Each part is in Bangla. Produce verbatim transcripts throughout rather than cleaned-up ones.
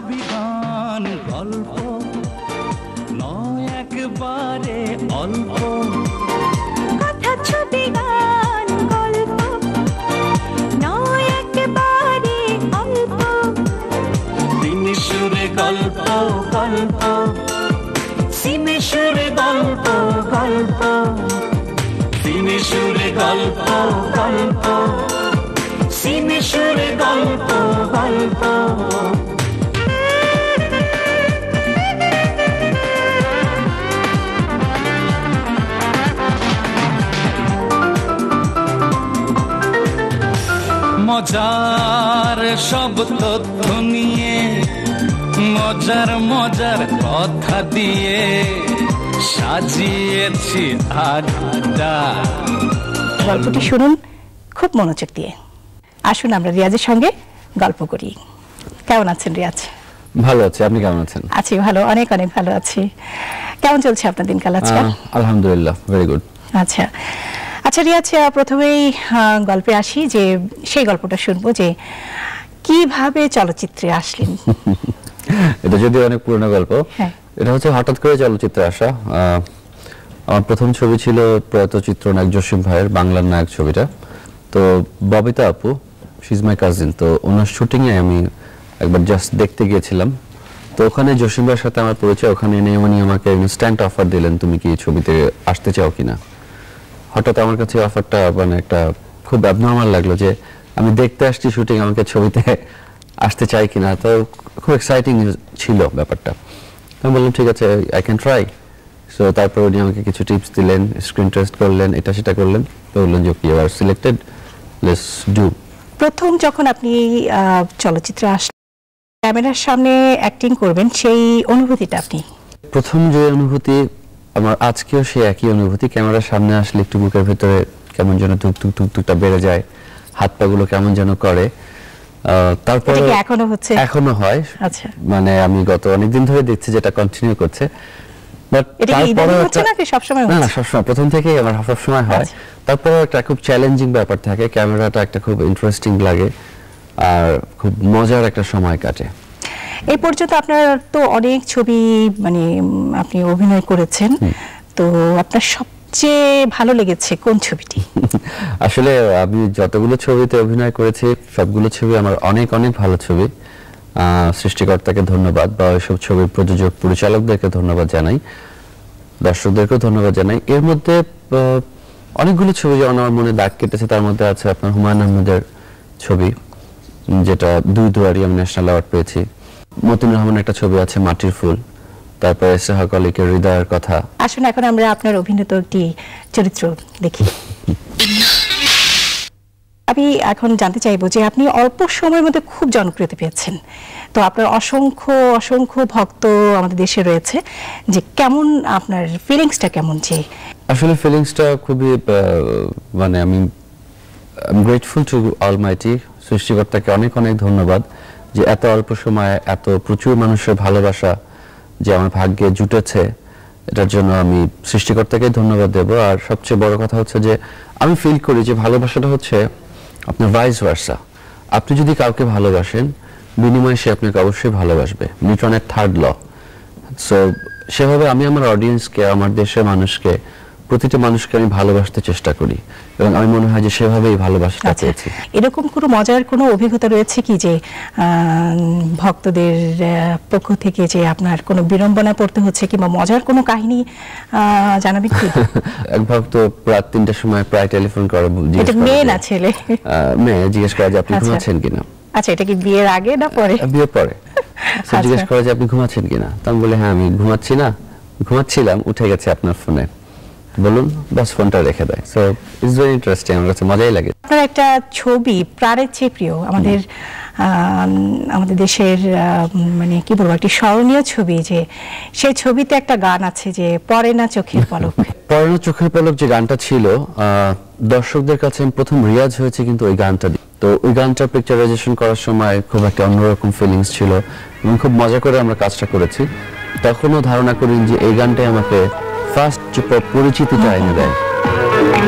ছবি গান গল্প নয় একবারে অল্প কথা ছবি গান গল্প নয় একেবারে অল্প সিনে সুরে গল্প গল্প সিনে সুরে গল্প গল্প সিনে সুরে গল্প গল্প সিনে সুরে গল্প গল্প মজার সব তথ্য নিয়ে মজার মজার কথা দিয়ে সাজিয়েছি আড্ডা। গল্পটি শুনুন খুব মনোযোগ দিয়ে। আসুন আমরা রিয়াজের সঙ্গে গল্প করি। কেমন আছেন রিয়াজ? ভালো আছি, আপনি কেমন আছেন? আছি ভালো, অনেক অনেক ভালো আছি। কেমন চলছে আপনার দিনকাল আজকাল? আলহামদুলিল্লাহ, ভেরি গুড। আচ্ছা আচ্ছা রিয়াজ, প্রথমেই গল্পে আসি, যে সেই গল্পটা শুনবো যে কিভাবে চলচ্চিত্রে আসলেন। এটা যদিও অনেক পুরনো গল্প। হ্যাঁ, এটা হচ্ছে হঠাৎ করে চলচ্চিত্রে আসা। আমার প্রথম ছবি ছিল প্রয়াত চিত্রনায়ক জসিম ভাইয়ের বাংলার নায়ক ছবিটা। তো ববিতা আপু, শি ইজ মাই কাজিন, তো ওনার শুটিংয়ে আমি একবার জাস্ট দেখতে গিয়েছিলাম। তো ওখানে জসিম ভাইয়ের সাথে আমার পরিচয়। ওখানে এনে উনি আমাকে ইনস্ট্যান্ট অফার দিলেন, তুমি কি ছবিতে আসতে চাও কিনা। হঠাৎ আমার কাছে অফারটা মানে একটা খুব অ্যাবনর্মাল লাগলো, যে আমি দেখতে আসছি শুটিং, আমাকে ছবিতে আসতে চাই কিনা। তো খুব এক্সাইটিং ছিল ব্যাপারটা। আমি বললাম ঠিক আছে, আই ক্যান ট্রাই। সো তারপর উনি আমাকে কিছু টিপস দিলেন, স্ক্রিন টেস্ট করলেন, এটা সেটা করলেন। তো বললেন যে you are selected, let's do. প্রথম যখন আপনি চলচ্চিত্রে আসলেন, ক্যামেরার সামনে অ্যাক্টিং করবেন, সেই অনুভূতিটা আপনি? প্রথম যে অনুভূতি আমার আজকেও সেই একই অনুভূতি। ক্যামেরার সামনে আসলে একটু বুকের ভেতরে কেমন যেন টুক টুক টুক টুকটা বেড়ে যায়, হাত পা গুলো কেমন যেন করে। তারপরে এখনো হচ্ছে? এখনো হয়। আচ্ছা, মানে আমি গত অনেকদিন ধরে দেখছি যেটা কন্টিনিউ করছে। বাট তারপরে হচ্ছে নাকি সবসময়? না না, সবসময়, প্রথম থেকেই আমার সবসময় হয়। তারপরে একটা খুব চ্যালেঞ্জিং ব্যাপার থাকে, ক্যামেরাটা একটা খুব ইন্টারেস্টিং লাগে আর খুব মজার একটা সময় কাটে। এই পর্যন্ত আপনার তো অনেক ছবি মানে আপনি অভিনয় করেছেন, তো আপনার সবচেয়ে ভালো লেগেছে কোন ছবিটি? আসলে আমি যতগুলো ছবিতে অভিনয় করেছি সবগুলো ছবি আমার অনেক অনেক ভালো ছবি। সৃষ্টিকর্তাকে ধন্যবাদ, বা ওইসব ছবির প্রযোজক পরিচালকদেরকে ধন্যবাদ জানাই, দর্শকদেরকেও ধন্যবাদ জানাই। এর মধ্যে অনেকগুলো ছবি যেমন আমার মনে দাগ কেটেছে, তার মধ্যে আছে আপনার হুমায়ুন আহমেদের ছবি, যেটা দুই দুয়ারি আমি ন্যাশনাল অ্যাওয়ার্ড পেয়েছি। মতিন রহমানের একটা ছবি আছে মাটির ফুল, তারপরে সোহাগ অলিকের হৃদয়ের কথা। আসুন এখন আমরা আপনার অভিনীত একটি চরিত্র দেখি। আমি এখন জানতে চাইবো যে আপনি অল্প সময়ের মধ্যে খুব জনপ্রিয়তা পেয়েছেন, তো আপনার অসংখ্য অসংখ্য ভক্ত আমাদের দেশে রয়েছে, যে কেমন আপনার ফিলিংসটা কেমন? যে আসলে ফিলিংসটা খুবই মানে আমি গ্রেটফুল টু অলমাইটি, সৃষ্টিকর্তাকে অনেক অনেক ধন্যবাদ যে এত অল্প সময়ে এত প্রচুর মানুষের ভালোবাসা যে আমার ভাগ্যে জুটেছে, এটার জন্য আমি সৃষ্টিকর্তাকে ধন্যবাদ দেব। আর সবচেয়ে বড় কথা হচ্ছে যে আমি ফিল করি যে ভালোবাসাটা হচ্ছে আপনার ভাইস ভার্সা। আপনি যদি কাউকে ভালোবাসেন, বিনিময়ে সে আপনাকে অবশ্যই ভালোবাসবে, নিউটনের থার্ড ল। সো সেভাবে আমি আমার অডিয়েন্সকে, আমার দেশের মানুষকে, প্রতিটা মানুষকে আমি ভালোবাসতে চেষ্টা করি, এবং আমি মনে হয় যে সেভাবেই ভালোবাসাটা পেয়েছি। এরকম কোনো মজার কোনো অভিজ্ঞতা রয়েছে কি, যে ভক্তদের পক্ষ থেকে যে আপনার কোনো বিড়ম্বনা পড়তে হচ্ছে, কিংবা মজার কোনো কাহিনী জানাবেন কি? এক ভক্ত রাত তিনটার সময় প্রায় টেলিফোন করে, মেয়ে না ছেলে? মেয়ে, জিজ্ঞেস করে যে আপনি ঘুমাচ্ছেন কিনা। আচ্ছা, এটা কি বিয়ের আগে না পরে? বিয়ের পরে। জিজ্ঞেস করে যে আপনি ঘুমাচ্ছেন কিনা, তো আমি বলি হ্যাঁ আমি ঘুমাচ্ছি না, ঘুমাচ্ছিলাম, উঠে গেছে আপনার ফোনে, বলুন, বাস ফোনটা রেখে দেয়। সো ইটস ভেরি ইন্টারেস্টিং, আমার কাছে মজাই লাগে। আপনার একটা ছবি প্রাণের চেয়ে প্রিয়, আমাদের আমাদের দেশের মানে কি বলবো, একটি স্মরণীয় ছবি, যে সেই ছবিতে একটা গান আছে যে পড়ে না চোখের পলক। পড়ে না চোখের পলক যে গানটা ছিল, দর্শকদের কাছে প্রথম রিয়াজ হয়েছে কিন্তু ওই গানটা দিয়ে। তো ওই গানটা পিকচারাইজেশন করার সময় খুব একটা অন্যরকম ফিলিংস ছিল, এবং খুব মজা করে আমরা কাজটা করেছি। তখনও ধারণা করি যে এই গানটাই আমাকে ফার্স্ট পরিচিতিটা এনে দেয়।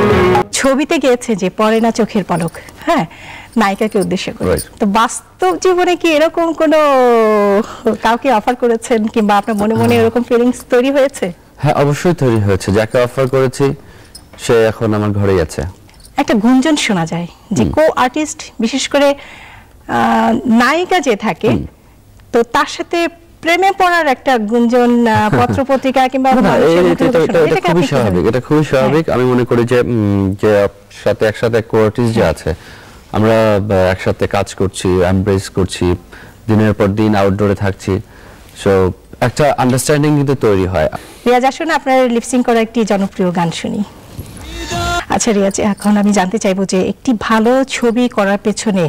ছবিতে গিয়েছে যে পড়ে না চোখের পলক, হ্যাঁ, নায়িকাকে উদ্দেশ্য করে। তো বাস্তব জীবনে কি এরকম কোনো কাউকে অফার করেছেন কিংবা আপনার মনে মনে এরকম ফিলিংস তৈরি হয়েছে? হ্যাঁ, অবশ্যই তৈরি হয়েছে। যাকে অফার করেছি সে এখন আমার ঘরেই আছে। একটা গুঞ্জন শোনা যায় যে কো আর্টিস্ট, বিশেষ করে নায়িকা যে থাকে, তো তার সাথে প্রেমে পড়ার একটা গুঞ্জন পত্রপত্রিকা কিংবা এটা খুবই স্বাভাবিক, এটা খুবই স্বাভাবিক। আমি মনে করি যে যে সাথে একসাথে কো আর্টিস্ট যে আছে, আমরা একসাথে কাজ করছি, এমব্রেস করছি, দিনের পর দিন আউটডোরে থাকছি, সো একটা আন্ডারস্ট্যান্ডিং কিন্তু তৈরি হয়। রিয়াজ, আসুন আপনার লিপসিং করা একটি জনপ্রিয় গান শুনি। আচ্ছা রিয়াজ, এখন আমি জানতে চাইবো যে একটি ভালো ছবি করার পেছনে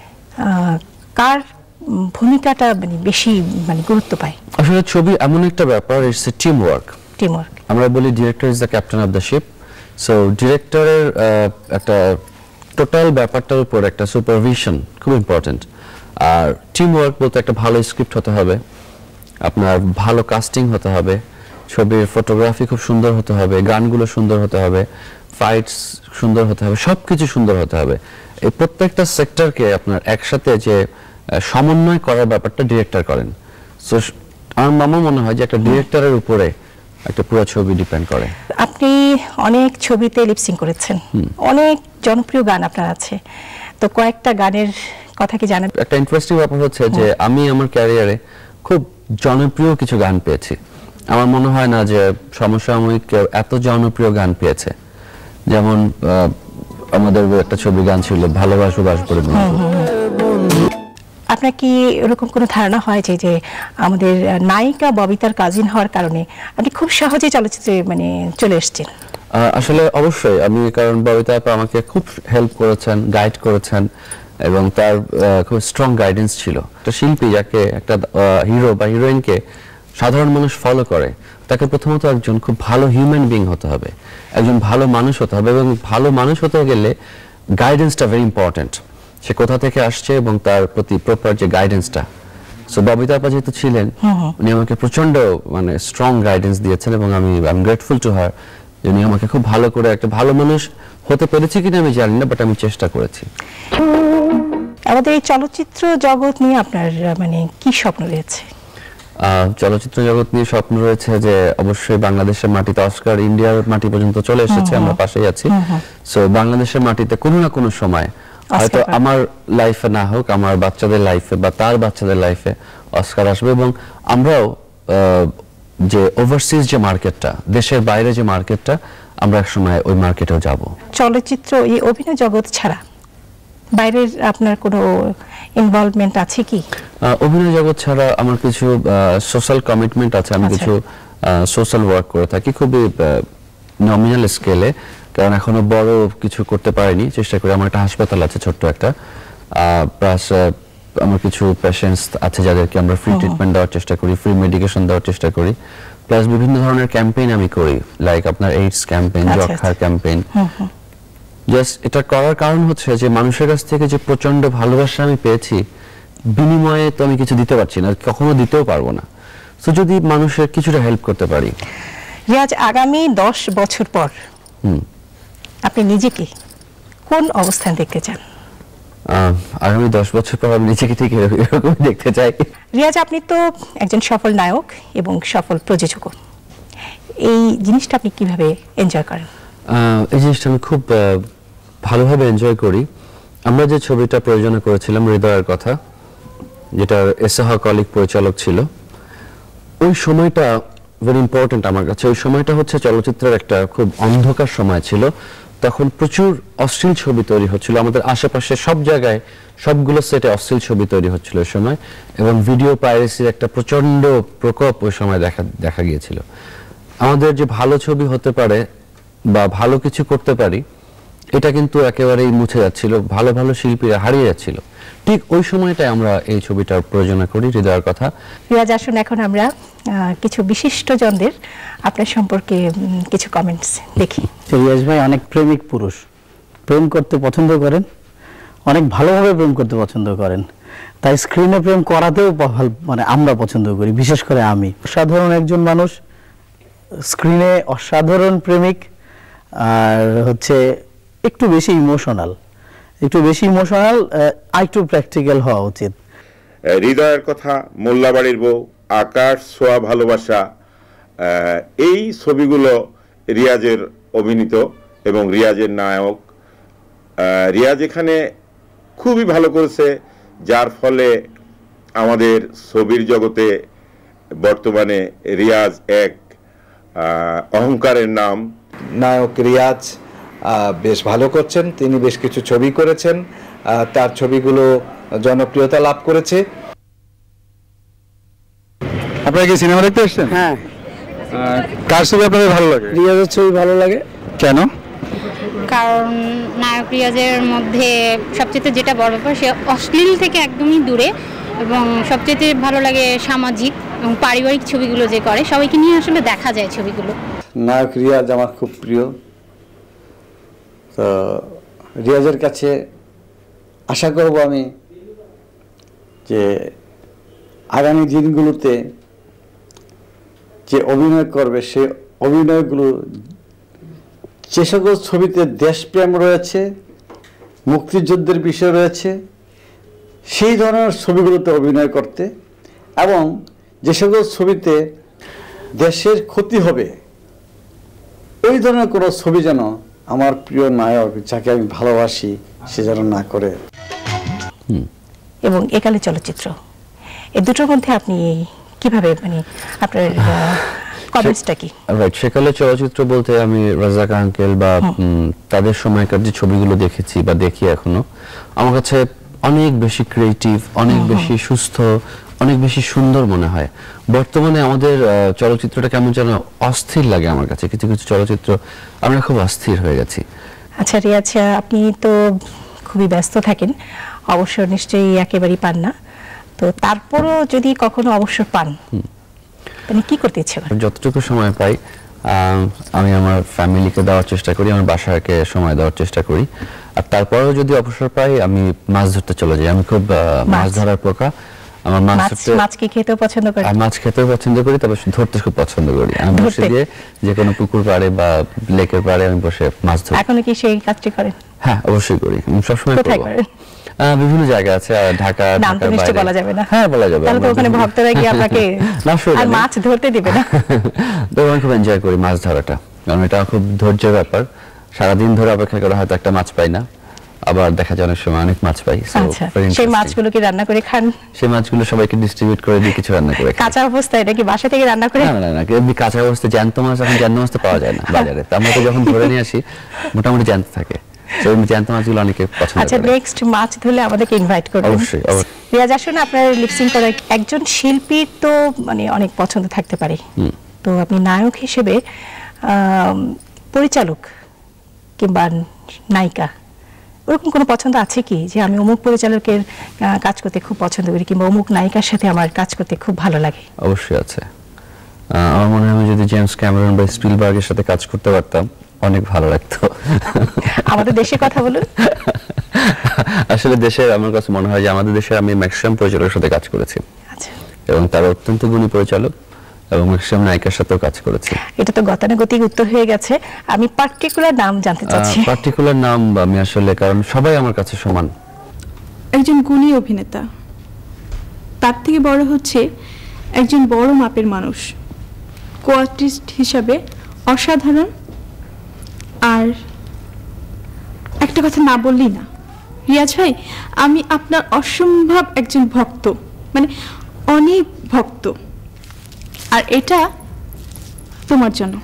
কার ভূমিকাটা মানে বেশি মানে গুরুত্ব পায়? আসলে ছবি এমন একটা ব্যাপার, it's a team work. Team work, আমরা বলি director is the captain of the ship. So ডিরেক্টরের একটা টোটাল ব্যাপারটার উপর একটা সুপারভিশন খুব ইম্পর্টেন্ট। আর টিম ওয়ার্ক বলতে একটা ভালো স্ক্রিপ্ট হতে হবে, আপনার ভালো কাস্টিং হতে হবে, ছবির ফটোগ্রাফি খুব সুন্দর হতে হবে, গানগুলো সুন্দর হতে হবে, ফাইটস সুন্দর হতে হবে, সব কিছু সুন্দর হতে হবে। এই প্রত্যেকটা সেক্টরকে আপনার একসাথে যে সমন্বয় করার ব্যাপারটা ডিরেক্টর করেন। সো আমার মামা মনে হয় যে একটা ডিরেক্টরের উপরে একটা পুরো ছবি ডিপেন্ড করে। আপনি অনেক ছবিতে লিপসিং করেছেন, অনেক জনপ্রিয় গান আপনার আছে, তো কয়েকটা গানের কথা কি জানেন? একটা ইন্টারেস্টিং ব্যাপার হচ্ছে যে আমি আমার ক্যারিয়ারে খুব জনপ্রিয় কিছু গান পেয়েছি। আমার মনে হয় না যে সমসাময়িক এত জনপ্রিয় গান পেয়েছে। যেমন আমাদের একটা ছবি গান ছিল ভালোবাসো বাস করে বন্ধু। আপনার কি এরকম কোনো ধারণা হয় যে যে আমাদের নায়িকা ববিতার কাজিন হওয়ার কারণে আপনি খুব সহজে চলচ্চিত্রে মানে চলে এসেছেন? আসলে অবশ্যই আমি, কারণ ববিতা আপা আমাকে খুব হেল্প করেছেন, গাইড করেছেন, এবং তার খুব স্ট্রং গাইডেন্স ছিল। একটা শিল্পী যাকে একটা হিরো বা হিরোইনকে সাধারণ মানুষ ফলো করে, তাকে প্রথমত একজন খুব ভালো হিউম্যান বিং হতে হবে, একজন ভালো মানুষ হতে হবে, এবং ভালো মানুষ হতে গেলে গাইডেন্সটা ভেরি ইম্পর্টেন্ট। সে কোথা থেকে আসছে এবং তার প্রতি প্রপার যে গাইডেন্সটা। সো ববিতা আপা যেহেতু ছিলেন, উনি আমাকে প্রচন্ড মানে স্ট্রং গাইডেন্স দিয়েছেন, এবং আমি I am grateful to her. উনি আমাকে খুব ভালো করে একটা ভালো মানুষ হতে পেরেছি কিনা আমি জানি না, বাট আমি চেষ্টা করেছি। আমাদের এই চলচ্চিত্র জগৎ নিয়ে আপনার মানে কি স্বপ্ন রয়েছে? চলচ্চিত্র জগৎ নিয়ে স্বপ্ন রয়েছে যে অবশ্যই বাংলাদেশের মাটিতে অস্কার ইন্ডিয়ার মাটি পর্যন্ত চলে এসেছে, আমরা পাশেই আছি। সো বাংলাদেশের মাটিতে কোনো না কোনো সময়, হয়তো আমার লাইফে না হোক, আমার বাচ্চাদের লাইফে বা তার বাচ্চাদের লাইফে অস্কার আসবে, এবং আমরাও যে ওভারসিজ যে মার্কেটটা, দেশের বাইরে যে মার্কেটটা, আমরা এক সময় ওই মার্কেটেও যাব। চলচ্চিত্র এই অভিনয় জগৎ ছাড়া বাইরের আপনার কোনো ইনভলভমেন্ট আছে কি? অভিনয় জগৎ ছাড়া আমার কিছু সোশ্যাল কমিটমেন্ট আছে, আমি কিছু সোশ্যাল ওয়ার্ক করে থাকি, খুবই নমিনাল স্কেলে, কারণ এখনো বড় কিছু করতে পারিনি, চেষ্টা করি। আমার একটা হাসপাতাল আছে ছোট্ট একটা, প্লাস আমার কিছু পেশেন্টস আছে যাদেরকে আমরা ফ্রি ট্রিটমেন্ট দেওয়ার চেষ্টা করি, ফ্রি মেডিকেশন দেওয়ার চেষ্টা করি, প্লাস বিভিন্ন ধরনের ক্যাম্পেইন আমি করি, লাইক আপনার এইডস ক্যাম্পেইন, যক্ষ্মার ক্যাম্পেইন। জাস্ট এটা করার কারণ হচ্ছে যে মানুষের কাছ থেকে যে প্রচন্ড ভালোবাসা আমি পেয়েছি, বিনিময়ে তো আমি কিছু দিতে পারছি না, কখনো দিতেও পারবো না। সো যদি মানুষের কিছুটা হেল্প করতে পারি। রিয়াজ, আগামী দশ বছর পর আপনি নিজেকে কোন অবস্থান দেখতে চান? আগামী দশ বছর পর আমি নিজেকে ঠিক এরকম দেখতে চাই। রিয়াজ, আপনি তো একজন সফল নায়ক এবং সফল প্রযোজক, এই জিনিসটা আপনি কিভাবে এনজয় করেন? এই জিনিসটা আমি খুব ভালোভাবে এনজয় করি। আমরা যে ছবিটা প্রযোজনা করেছিলাম হৃদয়ের কথা, যেটার এসহ কলিগ পরিচালক ছিল, ওই সময়টা ভেরি ইম্পর্টেন্ট আমার কাছে। ওই সময়টা হচ্ছে চলচ্চিত্রের একটা খুব অন্ধকার সময় ছিল, তখন প্রচুর অশ্লীল ছবি তৈরি হচ্ছিল আমাদের আশেপাশে, সব জায়গায় সবগুলো সেটে অশ্লীল ছবি তৈরি হচ্ছিল ওই সময়, এবং ভিডিও পাইরেসির একটা প্রচন্ড প্রকোপ ওই সময় দেখা দেখা গিয়েছিল। আমাদের যে ভালো ছবি হতে পারে বা ভালো কিছু করতে পারি, এটা কিন্তু একেবারেই মুছে যাচ্ছিল, ভালো ভালো শিল্পীরা হারিয়ে যাচ্ছিল। ঠিক ওই সময়টায় আমরা এই ছবিটার প্রযোজনা করি, হৃদয়ের কথা। রিয়াজ, আসুন এখন আমরা কিছু বিশিষ্টজনদের আপনার সম্পর্কে কিছু কমেন্টস দেখি। রিয়াজ ভাই অনেক প্রেমিক পুরুষ, প্রেম করতে পছন্দ করেন, অনেক ভালোভাবে প্রেম করতে পছন্দ করেন, তাই স্ক্রিনে প্রেম করাতেও মানে আমরা পছন্দ করি, বিশেষ করে আমি। অসাধারণ একজন মানুষ, স্ক্রিনে অসাধারণ প্রেমিক, আর হচ্ছে একটু বেশি ইমোশনাল, একটু বেশি ইমোশনাল, একটু প্র্যাকটিক্যাল হওয়া উচিত। হৃদয়ের কথা, মোল্লাবাড়ির বউ, আকাশ ছোঁয়া ভালোবাসা, এই ছবিগুলো রিয়াজের অভিনীত এবং রিয়াজের নায়ক। রিয়াজ এখানে খুবই ভালো করেছে, যার ফলে আমাদের ছবির জগতে বর্তমানে রিয়াজ এক অহংকারের নাম। নায়ক রিয়াজ বেশ ভালো করছেন, তিনি বেশ কিছু ছবি করেছেন, তার ছবিগুলো জনপ্রিয়তা লাভ করেছে। আপনারা কি সিনেমা দেখতে এসেছেন? হ্যাঁ। কার ছবি আপনাদের ভালো লাগে? রিয়াজের ছবি ভালো লাগে। কেন? কারণ নায়ক রিয়াজের মধ্যে সবচেয়ে যেটা বড় ব্যাপার, সে অশ্লীল থেকে একদমই দূরে, এবং সবচেয়ে ভালো লাগে সামাজিক এবং পারিবারিক ছবিগুলো যে করে, সবাইকে নিয়ে আসলে দেখা যায় ছবিগুলো। নায়ক রিয়াজ আমার খুব প্রিয়, তো রিয়াজের কাছে আশা করব আমি যে আগামী দিনগুলোতে যে অভিনয় করবে, সে অভিনয়গুলো যে সকল ছবিতে দেশপ্রেম রয়েছে, মুক্তিযুদ্ধের বিষয় রয়েছে, সেই ধরনের ছবিগুলোতে অভিনয় করতে, এবং যে সকল ছবিতে দেশের ক্ষতি হবে ওই ধরনের কোনো ছবি যেন আমার প্রিয় নায়ক, যাকে আমি ভালোবাসি, সে যেন না করে। এবং একালে চলচ্চিত্র, এই দুটোর মধ্যে আপনি কিভাবে, মানে আপনার কমেন্টসটা কি? রাইট, সেকালে চলচ্চিত্র বলতে আমি রাজাক আঙ্কেল বা তাদের সময়কার যে ছবিগুলো দেখেছি বা দেখি এখনো, আমার কাছে অনেক বেশি ক্রিয়েটিভ, অনেক বেশি সুস্থ, অনেক বেশি সুন্দর মনে হয়। বর্তমানে আমাদের চলচ্চিত্রটা কেমন যেন অস্থির লাগে আমার কাছে, কিছু কিছু চলচ্চিত্র আমরা খুব অস্থির হয়ে গেছি। আচ্ছা রিয়াজ, আপনি তো খুবই ব্যস্ত থাকেন, অবসর নিশ্চয়ই একেবারেই পান না, তো তারপরও যদি কখনো অবসর পান, মানে কি করতে ইচ্ছে করে? যতটুকু সময় পাই আমি আমার ফ্যামিলিকে দেওয়ার চেষ্টা করি, আমার বাসাকে সময় দেওয়ার চেষ্টা করি, আর তারপরেও যদি অবসর পাই আমি মাছ ধরতে চলে যাই। আমি খুব মাছ ধরার পোকা, আমার মাছ মাছ কি খেতেও পছন্দ করি? মাছ খেতেও পছন্দ করি, তবে ধরতে খুব পছন্দ করি। আমি বসে দিয়ে যে কোনো পুকুর পাড়ে বা লেকের পাড়ে আমি বসে মাছ ধরি। এখনো কি সেই কাজটি করেন? হ্যাঁ, অবশ্যই করি, সবসময় করব। বিভিন্ন জায়গা আছে, ঢাকা, নাম তো নিশ্চয়ই বলা যাবে না। হ্যাঁ, বলা যাবে। তাহলে তো ওখানে ভক্তরা গিয়ে আপনাকে আর মাছ ধরতে দিবে না। তো আমি খুব এনজয় করি মাছ ধরাটা, কারণ এটা খুব ধৈর্যের ব্যাপার। সারাদিন ধরে অপেক্ষা করে হয়তো একটা মাছ পাই না, আবার দেখা যায় অনেক সময় অনেক মাছ পাই। সেই মাছগুলো কি রান্না করে খান? সেই মাছগুলো সবাইকে ডিস্ট্রিবিউট করে দিই, কিছু রান্না করে। কাঁচা অবস্থায় এটা কি বাসা থেকে রান্না করে? না না না, এমনি কাঁচা অবস্থায় জ্যান্ত মাছ, এখন জ্যান্ত মাছ তো পাওয়া যায় না বাজারে, তো আমরা তো যখন ধরে নিয়ে আসি মোটামুটি জ্যান্ত থাকে, সেই জ্যান্ত মাছগুলো অনেকে পছন্দ করে। আচ্ছা, নেক্সট মাছ ধরলে আমাদেরকে ইনভাইট করবেন। অবশ্যই অবশ্যই। রিয়াজ, আসুন, আপনার লিপসিং করা একজন শিল্পীর তো মানে অনেক পছন্দ থাকতে পারে, তো আপনি নায়ক হিসেবে পরিচালক কিংবা নায়িকা ওরকম কোনো পছন্দ আছে কি, যে আমি অমুক পরিচালকের কাজ করতে খুব পছন্দ করি কিংবা অমুক নায়িকার সাথে আমার কাজ করতে খুব ভালো লাগে? অবশ্যই আছে। আমার মনে হয় আমি যদি জেমস ক্যামেরন বা স্পিলবার্গের সাথে কাজ করতে পারতাম অনেক ভালো লাগতো। আমাদের দেশের কথা বলুন। আসলে দেশের আমার কাছে মনে হয় যে আমাদের দেশে আমি ম্যাক্সিমাম পরিচালকের সাথে কাজ করেছি, এবং তারা অত্যন্ত গুণী পরিচালক, এবং ম্যাক্সিমাম নায়িকার সাথেও কাজ করেছি। এটা তো গতানুগতিক উত্তর হয়ে গেছে, আমি পার্টিকুলার নাম জানতে চাচ্ছি। পার্টিকুলার নাম আমি আসলে, কারণ সবাই আমার কাছে সমান। একজন গুণী অভিনেতা, তার থেকে বড় হচ্ছে একজন বড় মাপের মানুষ, কো-আর্টিস্ট হিসাবে অসাধারণ। আর একটা কথা না বললেই না, রিয়াজ ভাই, আমি আপনার অসম্ভব একজন ভক্ত, মানে অনেক ভক্ত, আর এটা তোমার জন্য।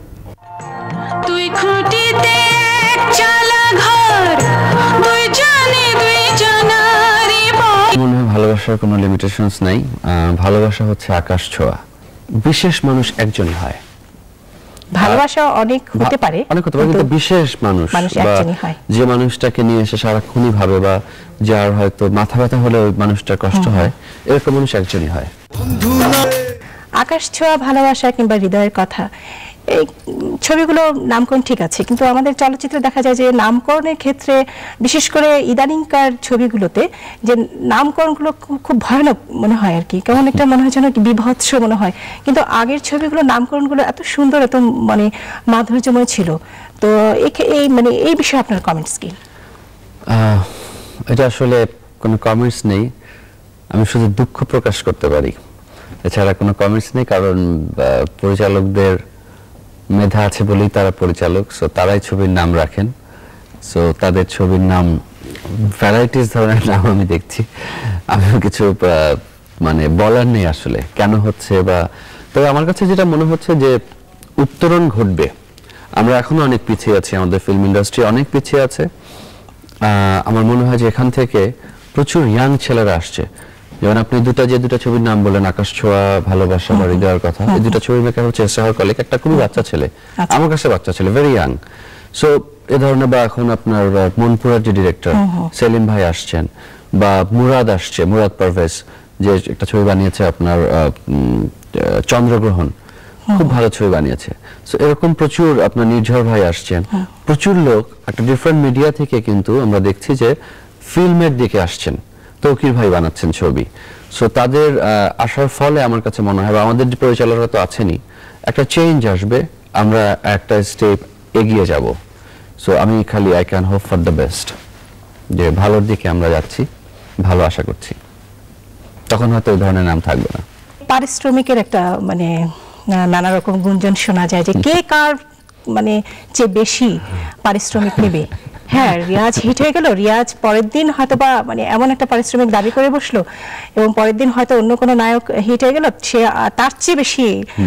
তুই খুঁটিতে চালা ঘর, দুই জানে দুই জানারি বল। মনে হয় ভালোবাসার কোনো লিমিটেশনস নাই, ভালোবাসা হচ্ছে আকাশ ছোঁয়া। বিশেষ মানুষ একজনই হয়, ভালোবাসা অনেক হতে পারে, অনেক হতে পারে, কিন্তু বিশেষ মানুষ বা যে মানুষটাকে নিয়ে এসে সারাক্ষণই ভাবে, বা যার হয়তো মাথা ব্যথা হলে ওই মানুষটার কষ্ট হয়, এরকম মানুষ একজনই হয়। আকাশ ছোঁয়া ভালোবাসা কিংবা হৃদয়ের কথা, এই ছবিগুলো নামকরণ ঠিক আছে, কিন্তু আমাদের চলচ্চিত্রে দেখা যায় যে নামকরণের ক্ষেত্রে বিশেষ করে ইদানিংকার ছবিগুলোতে যে নামকরণগুলো খুব ভয়ানক মনে হয় আর কি, কেমন একটা মনে হয় যেন বিভৎস মনে হয়, কিন্তু আগের ছবিগুলো নামকরণগুলো এত সুন্দর, এত মানে মাধুর্যময় ছিল। তো এই মানে এই বিষয়ে আপনার কমেন্টস কি? এটা আসলে কোনো কমেন্টস নেই, আমি শুধু দুঃখ প্রকাশ করতে পারি, এছাড়া কোনো কমেন্টস নেই। কারণ পরিচালকদের মেধা আছে বলেই তারা পরিচালক, সো তারাই ছবির নাম রাখেন। সো তাদের ছবির নাম ভ্যারাইটিস ধরনের নাম আমি দেখছি, আমিও কিছু মানে বলার নেই আসলে কেন হচ্ছে বা। তবে আমার কাছে যেটা মনে হচ্ছে যে উত্তরণ ঘটবে, আমরা এখনো অনেক পিছিয়ে আছি, আমাদের ফিল্ম ইন্ডাস্ট্রি অনেক পিছিয়ে আছে। আমার মনে হয় যে এখান থেকে প্রচুর ইয়াং ছেলেরা আসছে, যেমন আপনি দুটা যে দুটা ছবির নাম বলেন, আকাশ ছোঁয়া, ভালোবাসা বা হৃদয়ের কথা, এই দুটা ছবির মেকার হচ্ছে এসআর কলিক, একটা খুবই বাচ্চা ছেলে, আমার কাছে বাচ্চা ছেলে, ভেরি ইয়াং। সো এ ধরনের, বা এখন আপনার মনপুরার যে ডিরেক্টর সেলিম ভাই আসছেন, বা মুরাদ আসছে, মুরাদ পারভেজ যে একটা ছবি বানিয়েছে আপনার চন্দ্রগ্রহণ, খুব ভালো ছবি বানিয়েছে। সো এরকম প্রচুর, আপনার নির্ঝর ভাই আসছেন, প্রচুর লোক একটা ডিফারেন্ট মিডিয়া থেকে কিন্তু আমরা দেখছি যে ফিল্মের দিকে আসছেন, তৌকির ভাই বানাচ্ছেন ছবি। সো তাদের আসার ফলে আমার কাছে মনে হয়, আমাদের যে পরিচালকরা তো আছেনই, একটা চেঞ্জ আসবে, আমরা একটা স্টেপ এগিয়ে যাব। সো আমি খালি I can hope for the best, যে ভালোর দিকে আমরা যাচ্ছি, ভালো আশা করছি, তখন হয়তো এই ধরনের নাম থাকবে না। পারিশ্রমিকের একটা মানে নানা রকম গুঞ্জন শোনা যায় যে কে কার মানে যে বেশি পারিশ্রমিক নেবে। হ্যাঁ, রিয়াজ হিট হয়ে গেল, রিয়াজ পরের দিন হয়তো বা মানে এমন একটা পারিশ্রমিক দাবি করে বসলো, এবং পরের দিন হয়তো অন্য কোনো নায়ক হিট হয়ে গেল, সে তার চেয়ে বেশি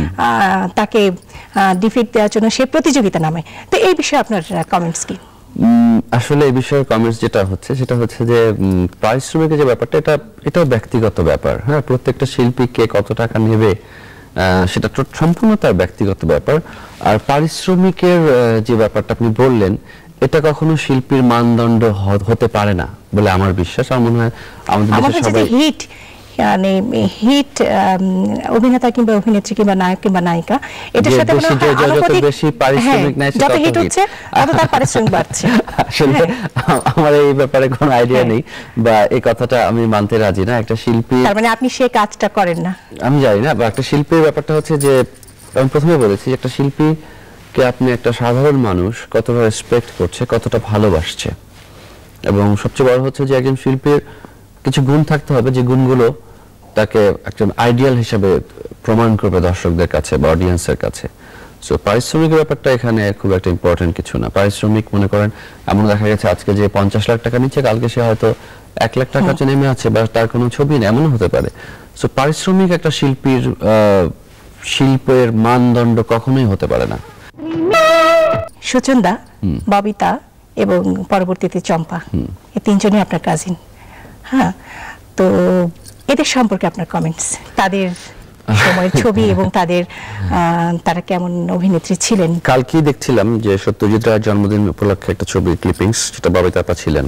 তাকে ডিফিট দেওয়ার জন্য সে প্রতিযোগিতা নামে। তো এই বিষয়ে আপনার কমেন্টস কি? আসলে এই বিষয়ে কমেন্টস যেটা হচ্ছে সেটা হচ্ছে যে পারিশ্রমিকের যে ব্যাপারটা, এটা এটাও ব্যক্তিগত ব্যাপার। হ্যাঁ, প্রত্যেকটা শিল্পী কে কত টাকা নেবে সেটা সম্পূর্ণ তার ব্যক্তিগত ব্যাপার। আর পারিশ্রমিকের যে ব্যাপারটা আপনি বললেন, এটা কখনো শিল্পীর মানদণ্ড হতে পারে না বলে আমার বিশ্বাস। আমার মনে হয় আমাদের দেশে সবাই হিট মানে হিট অভিনেতা কিংবা অভিনেত্রী কিংবা নায়ক কিংবা নায়িকা, এটার সাথে যত বেশি পারিশ্রমিক নেয়, যত হিট হচ্ছে তত তার পারিশ্রমিক বাড়ছে। আসলে আমার এই ব্যাপারে কোনো আইডিয়া নেই, বা এই কথাটা আমি মানতে রাজি না। একটা শিল্পী, তার মানে আপনি সেই কাজটা করেন না, আমি জানি না। বা একটা শিল্পীর ব্যাপারটা হচ্ছে যে, আমি প্রথমে বলেছি একটা শিল্পী কে আপনি একটা সাধারণ মানুষ কতটা রেসপেক্ট করছে, কতটা ভালোবাসছে, এবং সবচেয়ে বড় হচ্ছে যে একজন শিল্পীর কিছু গুণ থাকতে হবে, যে গুণগুলো তাকে একজন আইডিয়াল হিসেবে প্রমাণ করবে দর্শকদের কাছে বা অডিয়েন্সের কাছে। সো পারিশ্রমিকের ব্যাপারটা এখানে খুব একটা ইম্পর্টেন্ট কিছু না। পারিশ্রমিক মনে করেন এমন দেখা গেছে আজকে যে পঞ্চাশ লাখ টাকা নিচ্ছে, কালকে সে হয়তো এক লাখ টাকা নেমে আছে, বা তার কোনো ছবি নেই, এমনও হতে পারে। সো পারিশ্রমিক একটা শিল্পীর শিল্পের মানদণ্ড কখনোই হতে পারে না। সুচন্দা, ববিতা এবং পরবর্তীতে চম্পা, এই তিনজনই আপনার কাজিন। হ্যাঁ, তো এদের সম্পর্কে আপনার কমেন্টস, তাদের সময়ের ছবি এবং তাদের তারা কেমন অভিনেত্রী ছিলেন? কালকেই দেখছিলাম যে সত্যজিৎ রায়ের জন্মদিন উপলক্ষে একটা ছবি ক্লিপিংস, যেটা ববিতা আপা ছিলেন।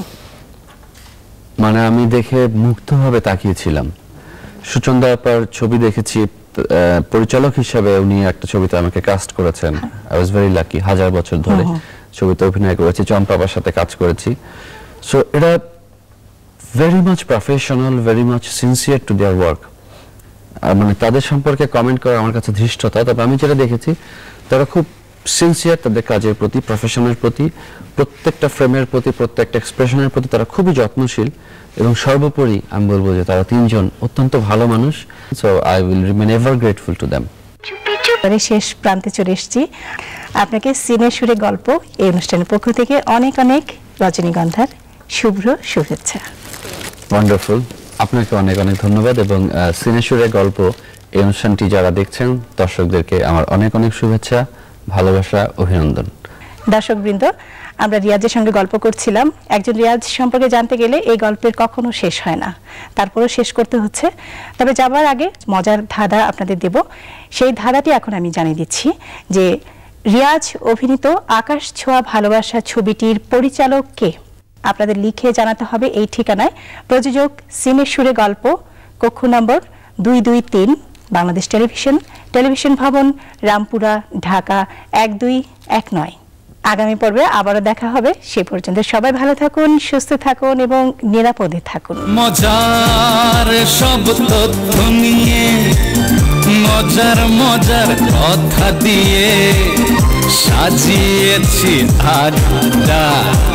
মানে আমি দেখে মুগ্ধভাবে তাকিয়েছিলাম। সুচন্দা আপার ছবি দেখেছি, পরিচালক হিসেবে উনি একটা ছবিতে আমাকে কাস্ট করেছেন, আই ওয়াজ ভেরি লাকি। হাজার বছর ধরে ছবিতে অভিনয় করেছি, চম্পা আপার সাথে কাজ করেছি। সো এটা very much professional, very much sincere to their work. মানে তাদের সম্পর্কে কমেন্ট করা আমার কাছে ধৃষ্টতা। তবে আমি যেটা দেখেছি, তারা খুব সিনসিয়ার তাদের কাজের প্রতি, প্রফেশনের প্রতি, প্রত্যেকটা ফ্রেমের প্রতি, প্রত্যেকটা এক্সপ্রেশনের প্রতি তারা খুবই যত্নশীল, এবং সর্বোপরি আমি বলবো যে তারা তিনজন অত্যন্ত ভালো মানুষ। So I will remain ever grateful to them. শেষ প্রান্তে চলে এসেছি। আপনাকে সিনে সুরে গল্প এই অনুষ্ঠানের পক্ষ থেকে অনেক অনেক রজনীগন্ধার শুভ্র শুভেচ্ছা। ওয়ান্ডারফুল, আপনাকে অনেক অনেক ধন্যবাদ, এবং সিনে সুরে গল্প এই অনুষ্ঠানটি যারা দেখছেন দর্শকদেরকে আমার অনেক অনেক শুভেচ্ছা, ভালোবাসা, অভিনন্দন। দর্শকবৃন্দ, আমরা রিয়াজের সঙ্গে গল্প করছিলাম। একজন রিয়াজ সম্পর্কে জানতে গেলে এই গল্পের কখনো শেষ হয় না, তারপরেও শেষ করতে হচ্ছে। তবে যাবার আগে মজার ধাঁধা আপনাদের দেব। সেই ধাঁধাটি এখন আমি জানিয়ে দিচ্ছি যে রিয়াজ অভিনীত আকাশ ছোঁয়া ভালোবাসা ছবিটির পরিচালক কে? আপনাদের লিখে জানাতে হবে এই ঠিকানায়। প্রযোজক সিনে সুরে গল্প, কক্ষ নম্বর দুই দুই তিন, বাংলাদেশ টেলিভিশন, টেলিভিশন ভবন, রামপুরা, ঢাকা এক দুই এক নয়। আগামী পর্বে আবারও দেখা হবে। সে পর্যন্ত সবাই ভালো থাকুন, সুস্থ থাকুন এবং নিরাপদে থাকুন। মজার সব তথ্য নিয়ে, মজার মজার কথা দিয়ে সাজিয়েছি আড্ডা,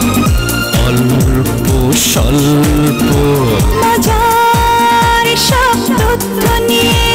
অল্প স্বল্প মজার সব তথ্য নিয়ে